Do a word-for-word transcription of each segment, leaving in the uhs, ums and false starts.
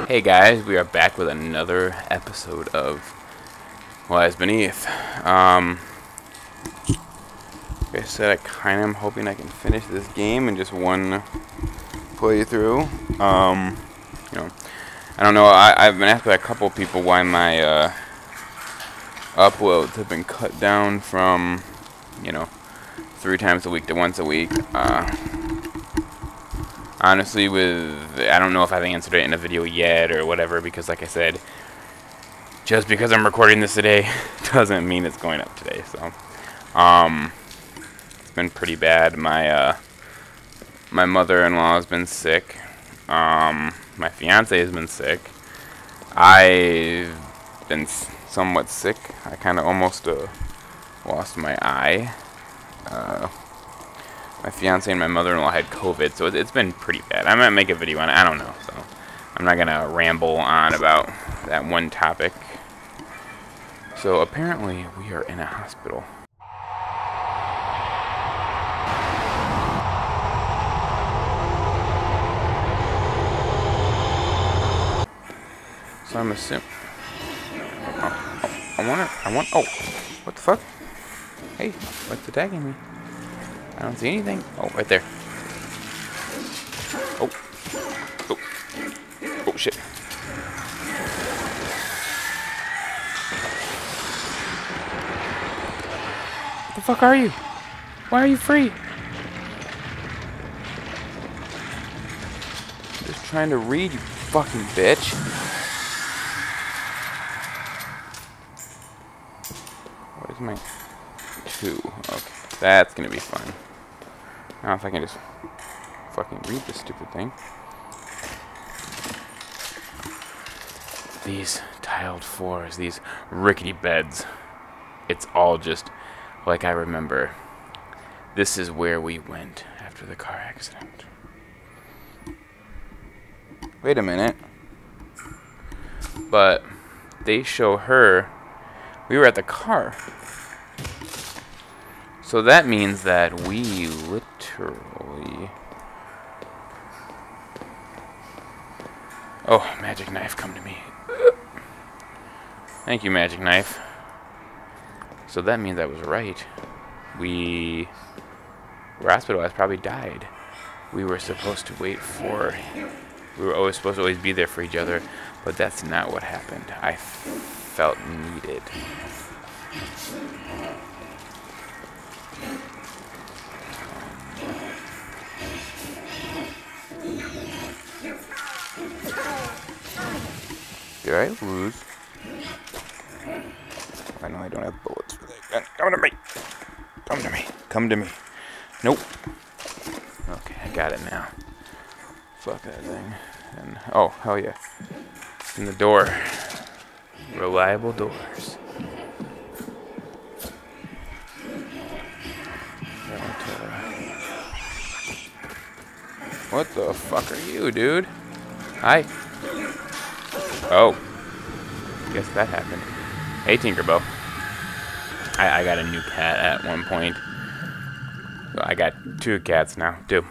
Hey guys, we are back with another episode of Lies Beneath. Um, like I said, I kind of am hoping I can finish this game in just one playthrough. Um, you know, I don't know. I, I've been asked by a couple of people why my uh, uploads have been cut down from, you know, three times a week to once a week. Uh, honestly, with I don't know if I've answered it in a video yet or whatever, because like I said, just because I'm recording this today doesn't mean it's going up today. So, um, it's been pretty bad. My uh, my mother-in-law has been sick. Um, my fiance has been sick. I've been somewhat sick. I kind of almost uh, lost my eye. Uh, my fiance and my mother-in-law had COVID, so it, it's been pretty bad. I might make a video on it. I don't know. So I'm not gonna ramble on about that one topic. So apparently we are in a hospital. So I'm assuming. Oh, oh, I wanna. I want. Oh, what the fuck? Hey, what's attacking me? I don't see anything. Oh, right there. Oh. Oh. Oh shit. What the fuck are you? Why are you free? Just trying to read, you fucking bitch. What is my two? Okay, that's gonna be fun. Now if I can just fucking read this stupid thing. These tiled floors, these rickety beds. It's all just like I remember. This is where we went after the car accident. Wait a minute. But they show her. We were at the car. So that means that we literally... Oh, magic knife, come to me. Thank you, magic knife. So that means I was right. We were hospitalized, probably died. We were supposed to wait for... We were always supposed to always be there for each other, but that's not what happened. I felt needed. Did I lose? I know I don't have bullets for that gun. Come to me! Come to me. Come to me. Nope. Okay, I got it now. Fuck that thing. And oh, hell yeah. In the door. Reliable doors. What the fuck are you, dude? Hi. Oh. Guess that happened. Hey, Tinkerbell. I, I got a new cat at one point. So I got two cats now, too.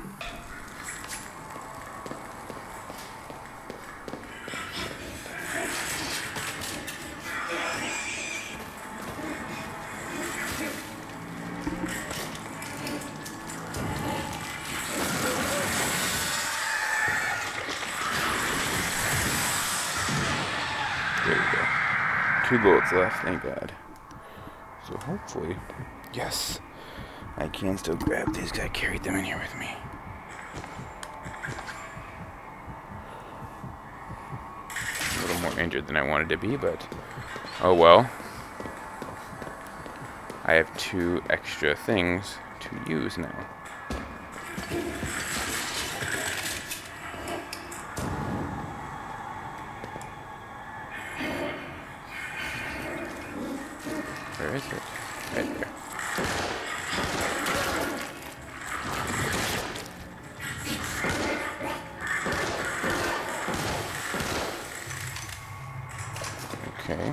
There we go. Two bullets left, thank God. So hopefully, yes, I can still grab these because I carried them in here with me. A little more injured than I wanted to be, but oh well. I have two extra things to use now. Where is it? Right there. Okay.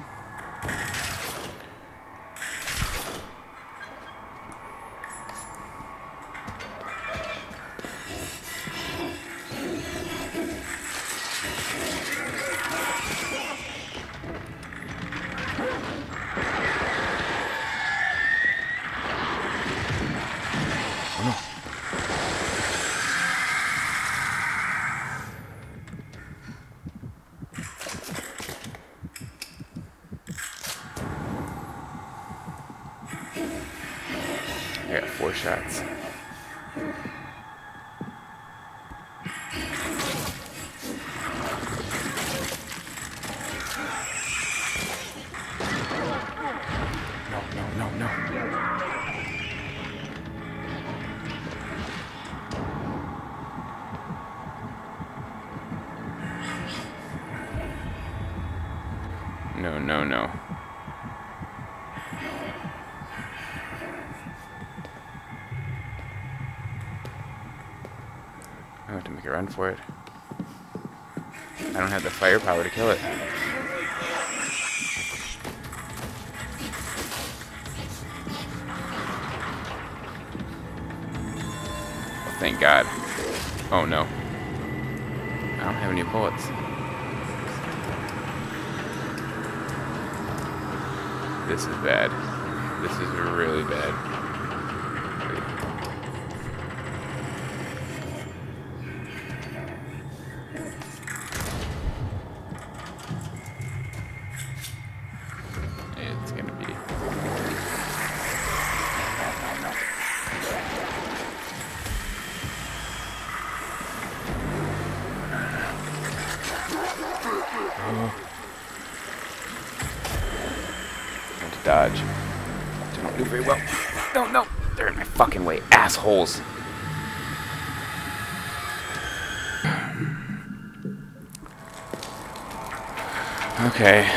No, no, no. I have to make a run for it. I don't have the firepower to kill it. Oh, thank God. Oh no. I don't have any bullets. This is bad. This is really bad. It's gonna be. Oh. To dodge. Don't do very well. No, no. They're in my fucking way. Assholes. Okay.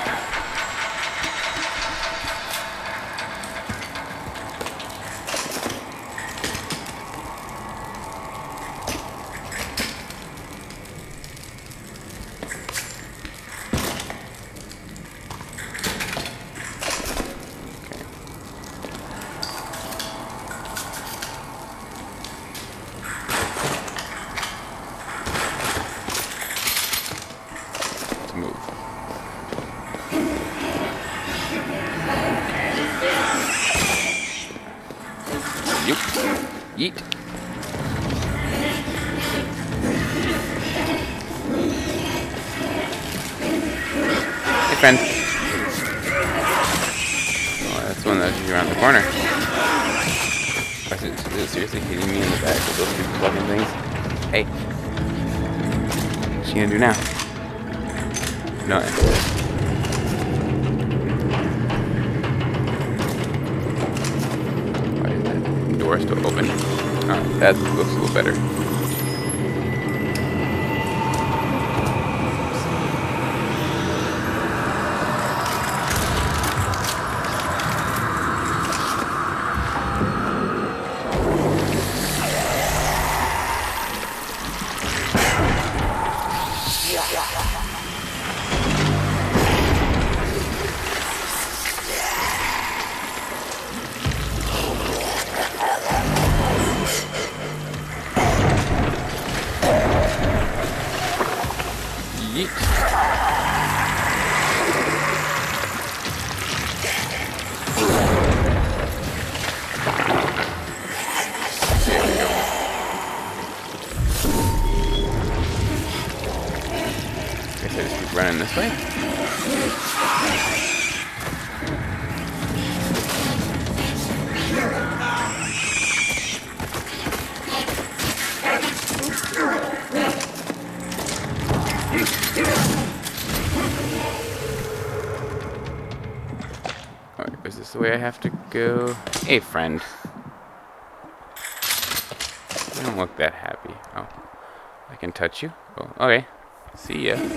Yeet. Hey, friend. Oh, that's one that's around the corner. Is it, is it seriously hitting me in the back with those two fucking things? Hey. What's she gonna do now? Nothing. Door still open. Oh, that looks a little better. Yeet. There we go. Guess I just keep running this way. Alright, is this the way I have to go? Hey, friend. You don't look that happy. Oh, I can touch you? Oh, okay. See ya.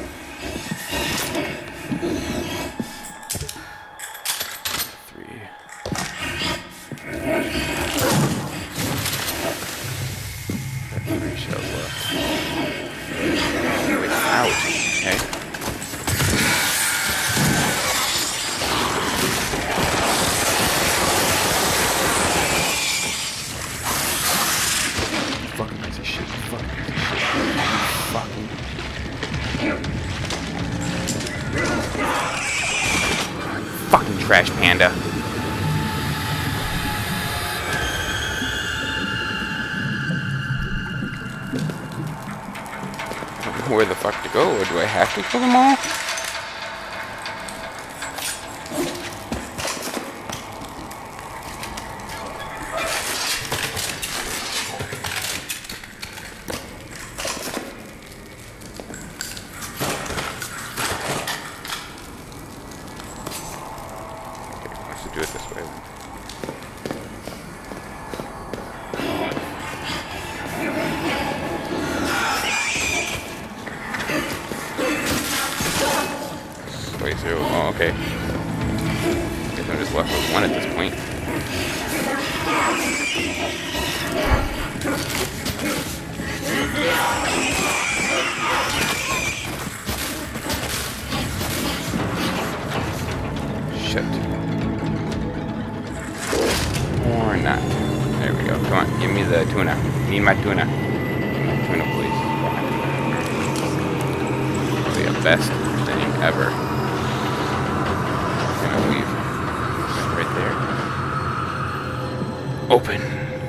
Three. Three shells left. Wait, ouch. Okay. Fucking piece of shit. Fucking piece of shit. Fucking. Fucking trash panda. I don't know where the fuck to go, or do I have to kill them all? Do it this way. Okay. Guess I'm just left with one at this point. Shit. Or not. There we go. Come on, give me the tuna. Need my tuna. Give me my tuna, please. Probably the best thing ever. I'm gonna leave. Right there. Open.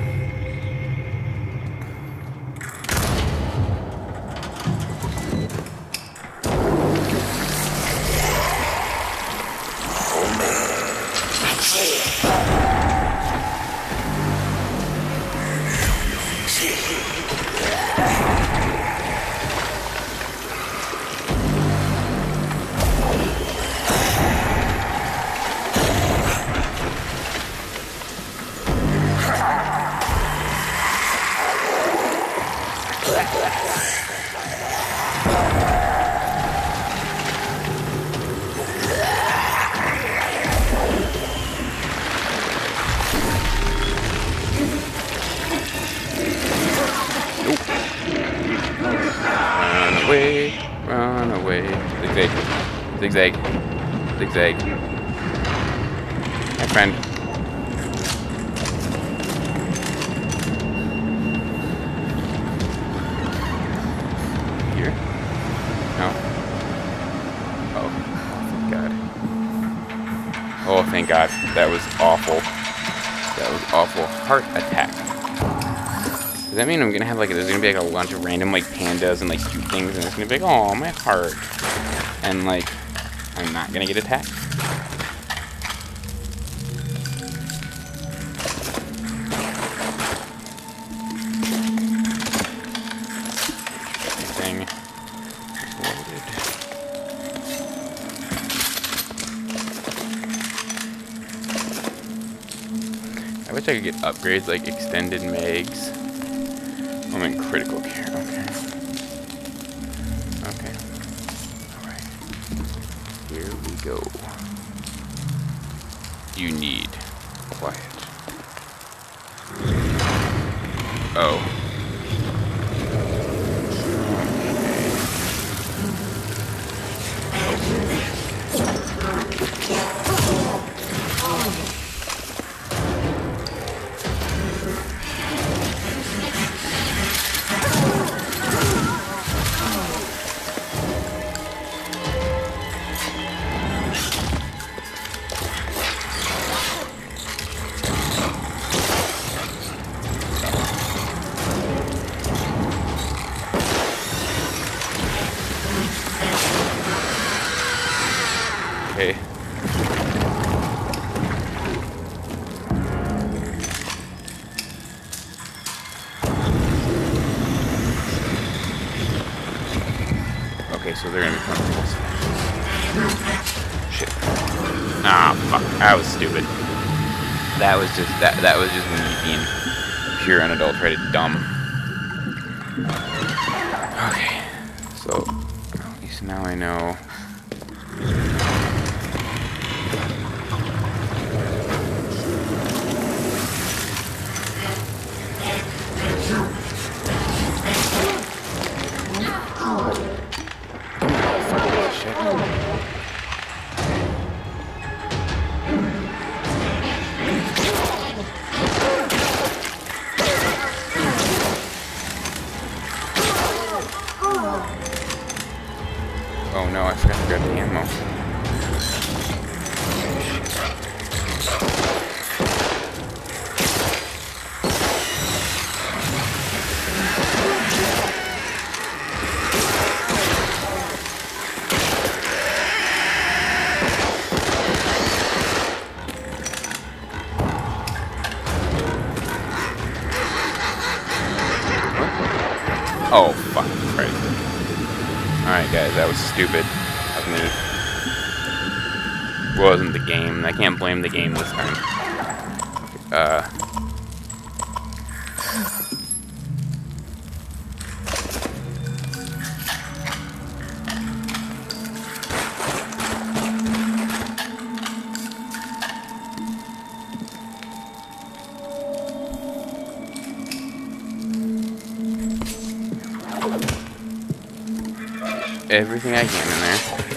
Away, run away. Zigzag, zigzag, zigzag. My friend. Here? No? Oh, thank God. Oh, thank God. That was awful. That was awful. Heart attack. Does that mean I'm gonna have like, there's gonna be like a bunch of random like pandas and like cute things, and it's gonna be like, oh, my heart, and like, I'm not gonna get attacked? Thing loaded. I wish I could get upgrades like extended mags. I'm in critical care, okay. Okay. Alright. Here we go. You need quiet. Oh. Okay. Okay, so they're gonna be coming this way. Shit. Ah, fuck. That was stupid. That was just that. That was just me being pure unadulterated dumb. Okay. So at least now I know. Oh no, I forgot to grab the ammo. Oh, fuck Christ. Alright guys, that was stupid of me. Wasn't the game. I can't blame the game this time. Uh... everything I can in there.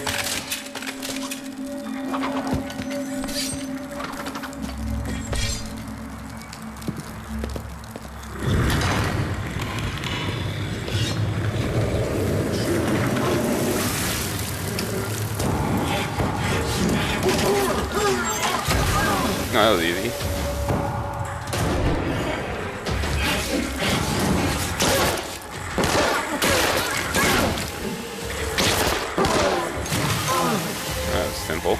No, that was easy. That was simple.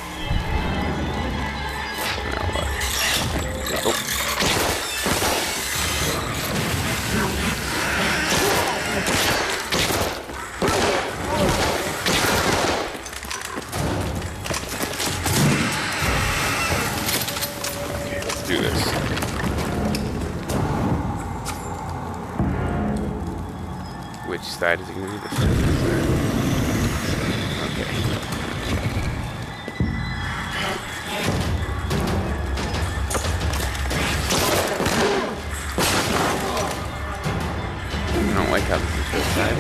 Now what? Oh. Do this. Which side is it going to be? This side? Okay. I don't like how this is this side.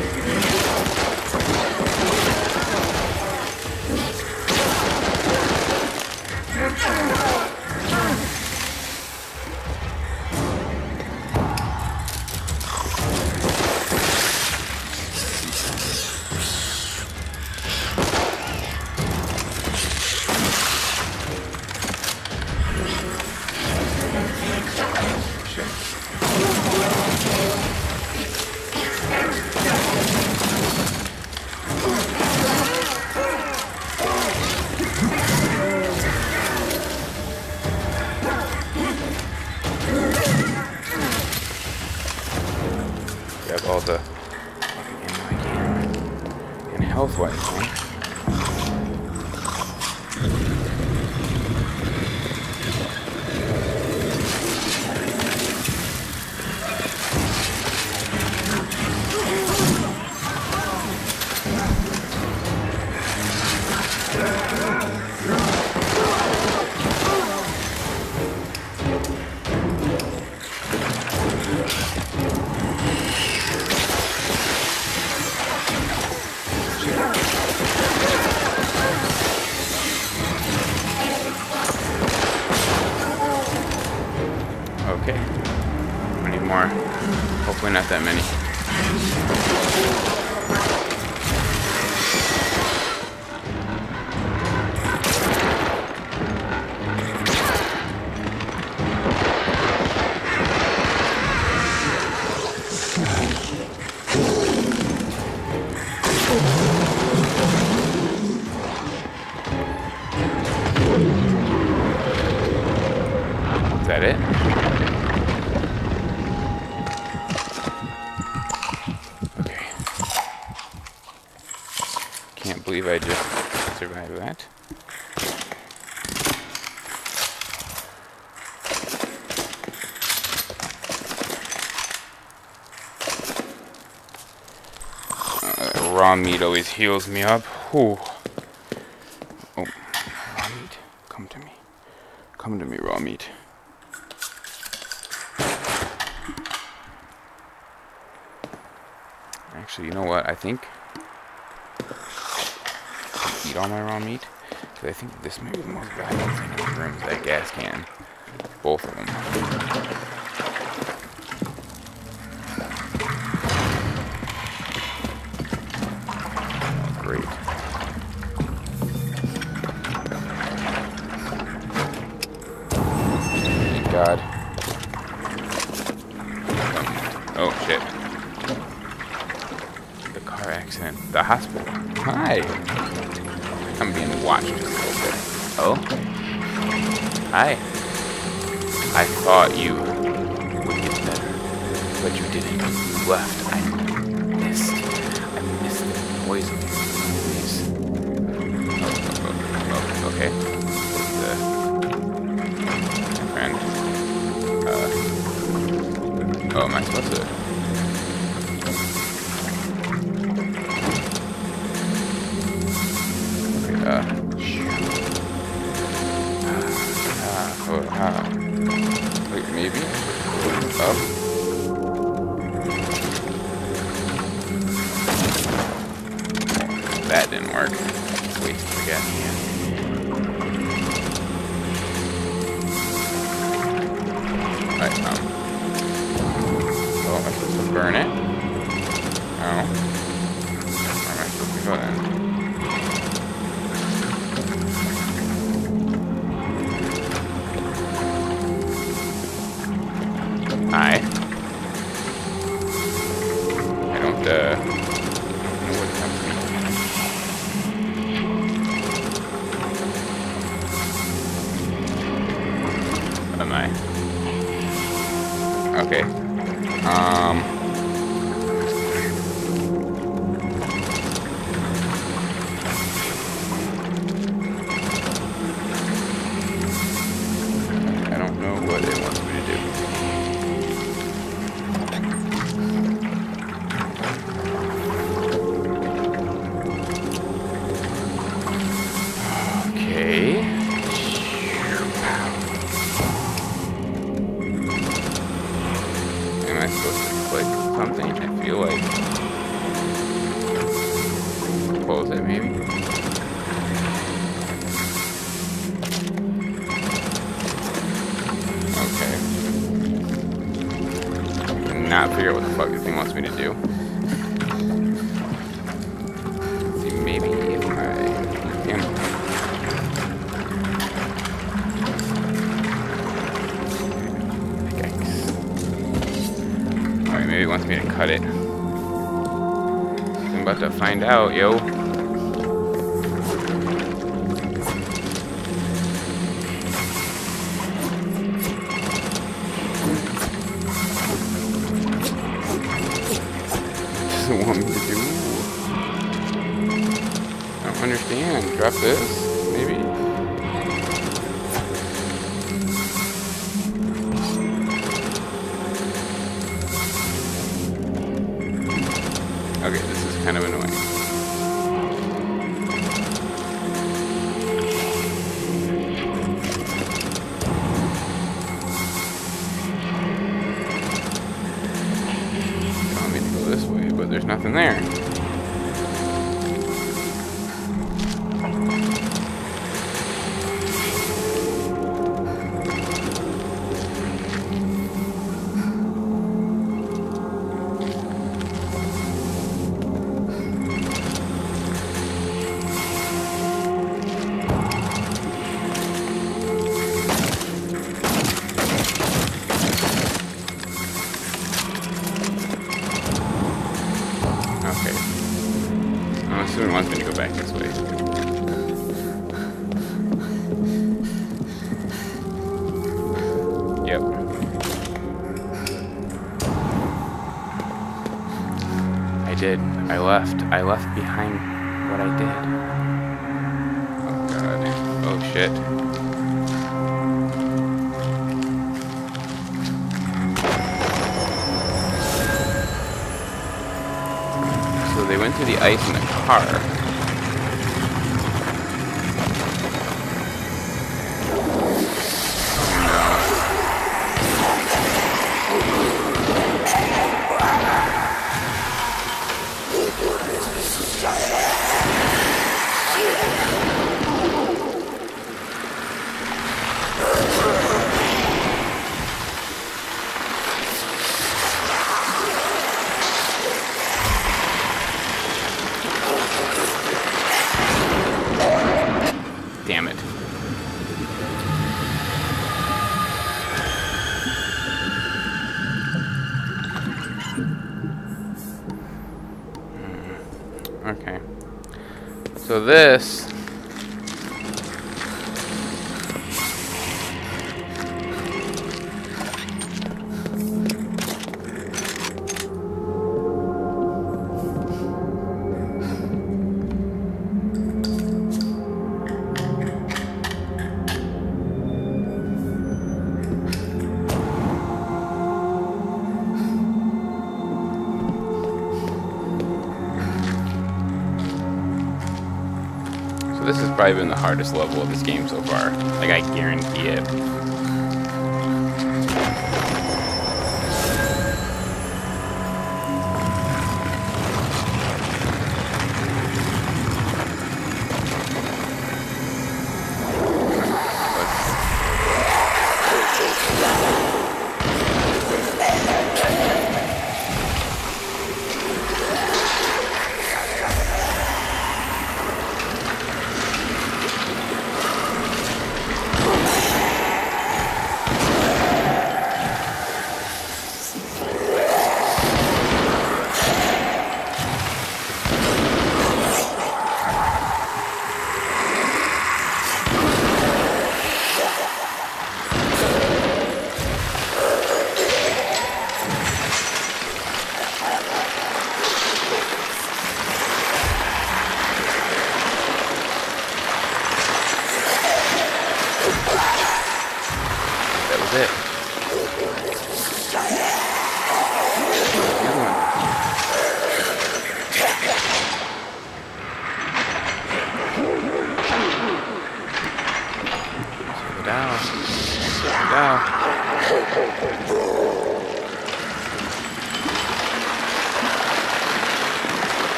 Grab all the ammo I can. And health-wise, huh? Okay. I need more. Hopefully not that many. Is that it? Okay. Can't believe I just survived that. Uh, raw meat always heals me up. Whew. Oh, raw meat. Come to me. Come to me, raw meat. Actually, you know what? I think I'll eat all my raw meat, because I think this may be the most valuable thing in the room is that gas can. Both of them. Great. Thank God. Oh, shit. Accident. The hospital. Hi. I'm being watched just a little bit. Oh? Hi. I thought you would get better, but you didn't. You left. I missed. I missed the poison. Oh, oh, oh, okay. The friend. Uh. Oh, am I supposed to? Uh, uh, oh, uh, wait, maybe? Up? that didn't work. Wait, forget. Yeah. Alright, um. So am I supposed to burn it? No. Where am I supposed to go then? Hi. I don't, uh, know what comes to me. What am I? Okay. Um. I don't know what it wants me to do. Okay. Am I supposed to click something? I feel like close it maybe. Okay. Not figure out what the fuck this thing wants me to do. Let's see, maybe if I can. Alright, maybe it wants me to cut it. I'm about to find out, yo. Doesn't want me to do. I don't understand. Drop this, maybe. Okay, this is kind of annoying. You want me to go this way, but there's nothing there. Okay. I'm assuming it wants me to go back this way. Yep. I did. I left. I left behind what I did. Oh god. Oh shit. So they went through the ice in the car. Damn it. Okay. So this This has probably been the hardest level of this game so far. Like, I guarantee it.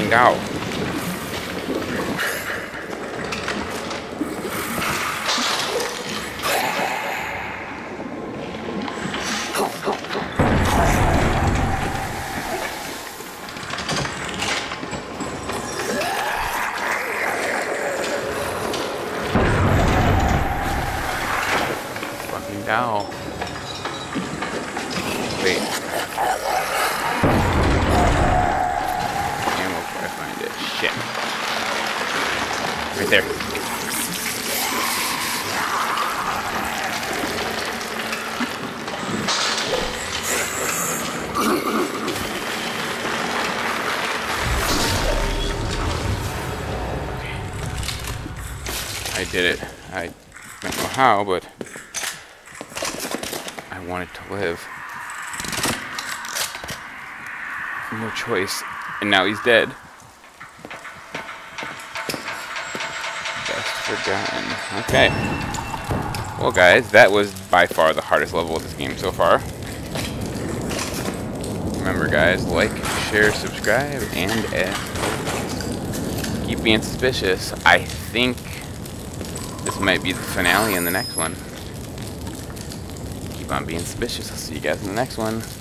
Fucking Dow. Fucking Dow. Wait. Ammo before I find it. Shit. Right there. I did it. I don't know how, but I wanted to live. No choice. And now he's dead. Best forgotten. Okay. Well, guys, that was by far the hardest level of this game so far. Remember, guys, like, share, subscribe, and uh, keep being suspicious. I think this might be the finale in the next one. Keep on being suspicious. I'll see you guys in the next one.